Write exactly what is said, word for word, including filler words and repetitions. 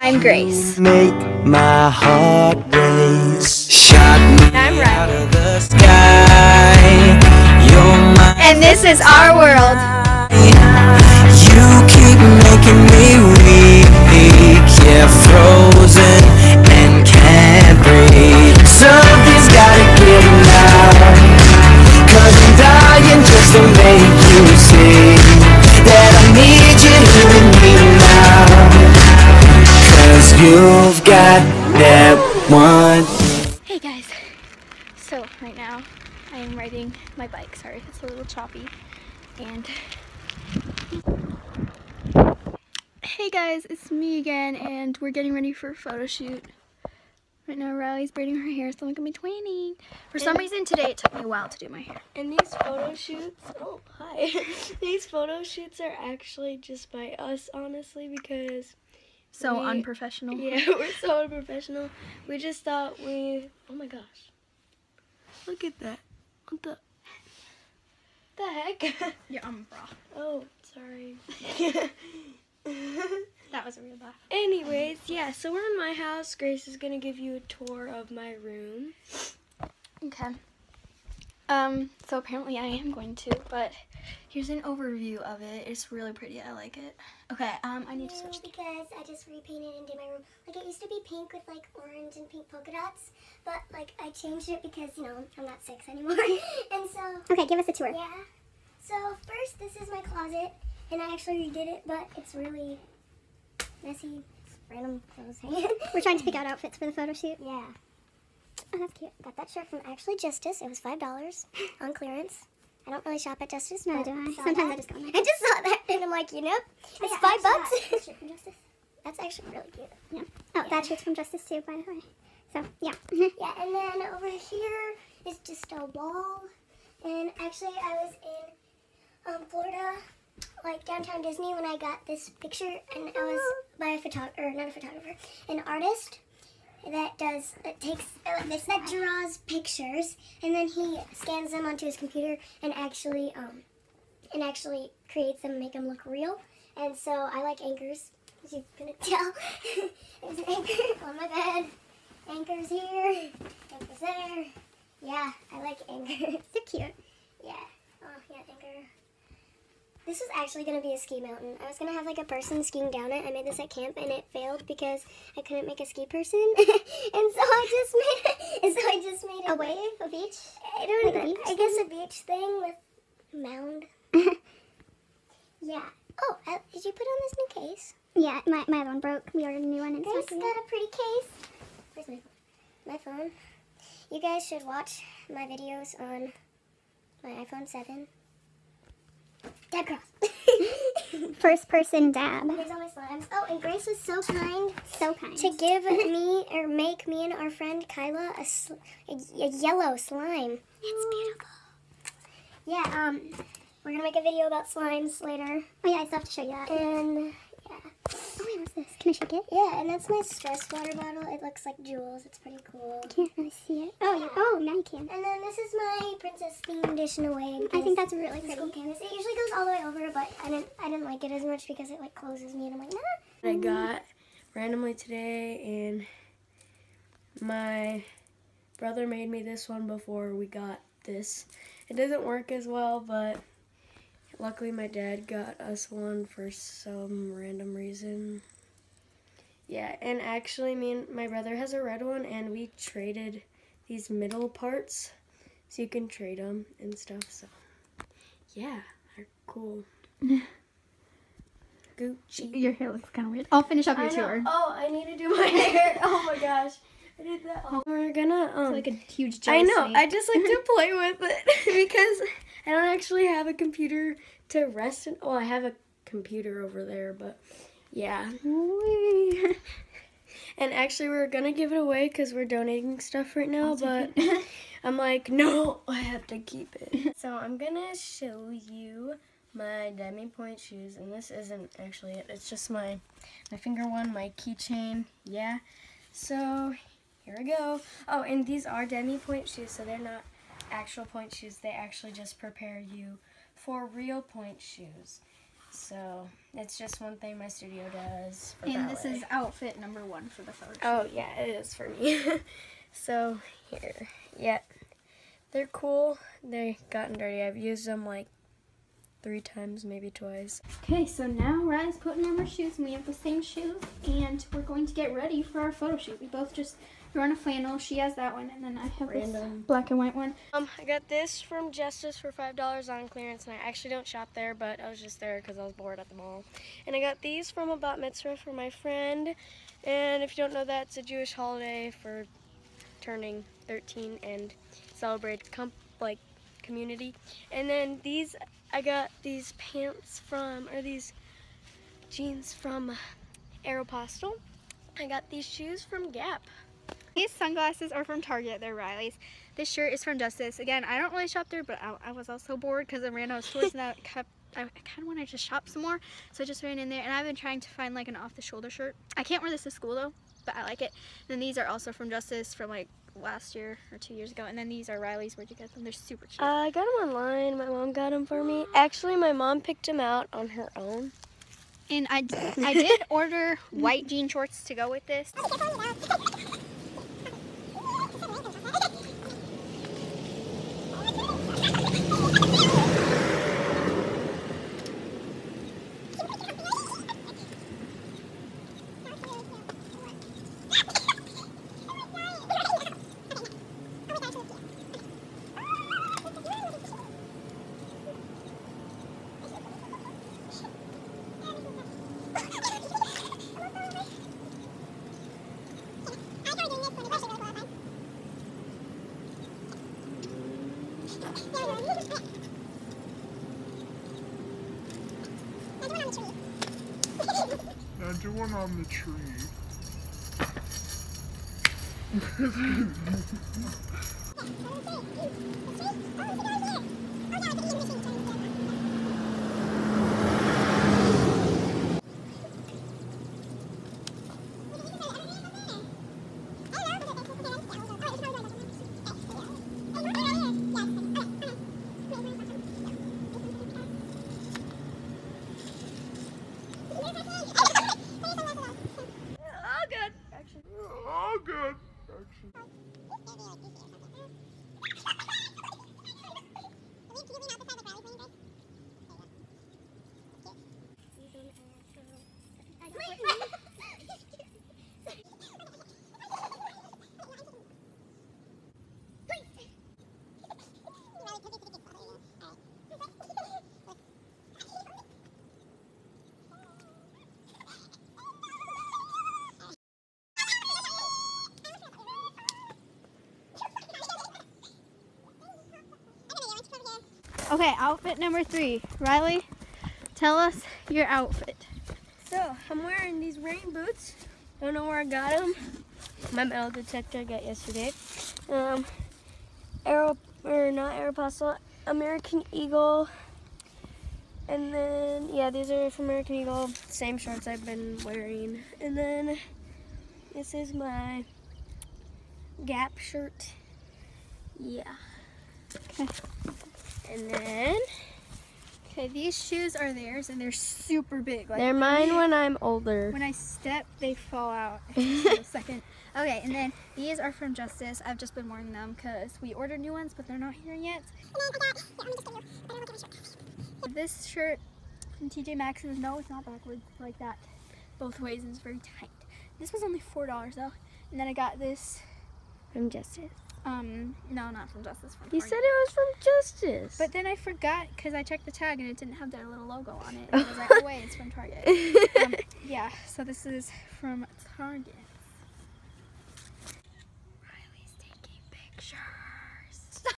I'm Grace. Make my heart race. Shot me I'm out Riley. of the sky. You're my And this is our world. You keep making me weak. Yeah, frozen and can't breathe. Something's gotta give now. Cause I'm dying just to make you see that I need you here with me now. Cause you've got that one. Hey guys. So right now I am riding my bike. Sorry if it's a little choppy. And hey guys, it's me again, and we're getting ready for a photo shoot. Right now Riley's braiding her hair, so I'm gonna be twinning. For some reason today it took me a while to do my hair. And these photo shoots, oh hi, these photo shoots are actually just by us, honestly, because So we, unprofessional. Yeah, we're so unprofessional. We just thought we, oh my gosh, look at that. What the, the heck? Your umbra. Oh, sorry. That was a weird laugh. Anyways, yeah, so we're in my house. Grace is gonna give you a tour of my room. Okay. Um, so apparently I am going to, but here's an overview of it. It's really pretty. I like it. Okay, um, I need to switch. Because I just repainted and did my room. Like, it used to be pink with, like, orange and pink polka dots, but, like, I changed it because, you know, I'm not six anymore. And so... Okay, give us a tour. Yeah. So, first, this is my closet, and I actually redid it, but it's really messy. It's random clothes hanging. We're trying to pick out outfits for the photo shoot. Yeah. Oh, that's cute. Got that shirt from actually Justice. It was five dollars on clearance. I don't really shop at Justice. No, but do I? saw Sometimes that. I just go in there. I just saw that, and I'm like, you know, it's yeah, five I bucks. saw that shirt from Justice. That's actually really cute. Yeah. Oh, Yeah. that shirt's from Justice too, by the way. So, yeah. Yeah, and then over here is just a wall. And actually, I was in um, Florida, like downtown Disney, when I got this picture, and I was by a photographer, or not a photographer, an artist that does, that takes, uh, this, that draws pictures, and then he scans them onto his computer and actually, um, and actually creates them and make them look real. And so I like anchors, as you couldn't tell. There's an anchor on my bed. Anchors here, anchors there. Yeah, I like anchors. They're cute. Yeah. Oh, yeah, anchor. This is actually going to be a ski mountain. I was going to have like a person skiing down it. I made this at camp and it failed because I couldn't make a ski person. And so I just made it. And so I just made it. A wave? A beach? I don't Like a know. beach I guess a beach thing with mound. Yeah. Oh, uh, did you put on this new case? Yeah, my, my other one broke. We ordered a new one and Grace it's not got a pretty case. Where's my phone? My phone. You guys should watch my videos on my iPhone seven. Dab cross. First person dab. Here's all my slimes. Oh, and Grace was so kind So kind. to give me, or make me and our friend Kyla a, sl a, a yellow slime. It's beautiful. Yeah, um, we're gonna make a video about slimes later. Oh yeah, I still have to show you that. And, yeah. Oh wait, what's this? Can I shake it? Yeah, and that's my stress water bottle. It looks like jewels. It's pretty cool. Can't really see it. Oh, you, oh, now you can. And then this is my princess theme dish in a way. I think that's really It's pretty. cool canvas. It usually goes all the way over, but I didn't I didn't like it as much because it like closes me and I'm like, nah. I got randomly today, and my brother made me this one before we got this. It doesn't work as well, but luckily my dad got us one for some random reason. Yeah, and actually me and my brother has a red one, and we traded these middle parts, so you can trade them and stuff, so yeah, they're cool. Gucci. Your hair looks kind of weird. I'll finish up your I know. tour. Oh, I need to do my hair. Oh my gosh. I did that. Oh, we're gonna, um, It's like a huge jelly I know. snake. I just like to play with it because I don't actually have a computer to rest in. Well, I have a computer over there, but yeah. And actually, we we're gonna give it away because we're donating stuff right now, but I'm like, no, I have to keep it. So I'm gonna show you my demi point shoes, and this isn't actually it. It's just my my finger one, my keychain. Yeah. So here we go. Oh, and these are demi point shoes, so they're not actual point shoes. They actually just prepare you for real point shoes. So it's just one thing my studio does. For And this ballet. is outfit number one for the photo shoot. Oh yeah, it is for me. So here, yeah, they're cool. They've gotten dirty. I've used them like three times, maybe twice. Okay, so now Riley's putting on her shoes, and we have the same shoes, and we're going to get ready for our photo shoot. We both just threw on a flannel. She has that one, and then I have Random. this black and white one. Um, I got this from Justice for five dollars on clearance, and I actually don't shop there, but I was just there because I was bored at the mall. And I got these from a bat mitzvah for my friend, and if you don't know that, it's a Jewish holiday for turning thirteen and celebrate com like community. And then these, I got these pants from, or these jeans from Aeropostale. I got these shoes from Gap. These sunglasses are from Target. They're Riley's. This shirt is from Justice. Again, I don't really shop there, but I, I was also bored because I ran out of stores, and I kept. I kind of want to just shop some more, so I just ran in there. And I've been trying to find like an off-the-shoulder shirt. I can't wear this to school though, but I like it. And then these are also from Justice from like last year or two years ago. And then these are Riley's. Where'd you get them? They're super cute. Uh, I got them online. My mom got them for me. Actually, my mom picked them out on her own. And I, I did order white jean shorts to go with this. Now do one on the tree. Oh, good. Actually. Okay, outfit number three. Riley, tell us your outfit. So, I'm wearing these rain boots. Don't know where I got them. My metal detector I got yesterday. Um, Aero, or not Aeropostale, American Eagle. And then, yeah, these are from American Eagle. Same shorts I've been wearing. And then, this is my Gap shirt. Yeah. Okay. And then, Okay, these shoes are theirs, and they're super big. Like, they're mine when I'm older. when I step, they fall out in a second. Okay, and then these are from Justice. I've just been wearing them because we ordered new ones, but they're not here yet. This shirt from T J Maxx is, no, it's not backwards like that. Both ways, and it's very tight. This was only four dollars though. And then I got this, From Justice. um, no, not from Justice. From You Target. said it was from Justice. But then I forgot because I checked the tag and it didn't have their little logo on it. And I was like, oh wait, it's from Target. Um, yeah, so this is from Target. Riley's taking pictures.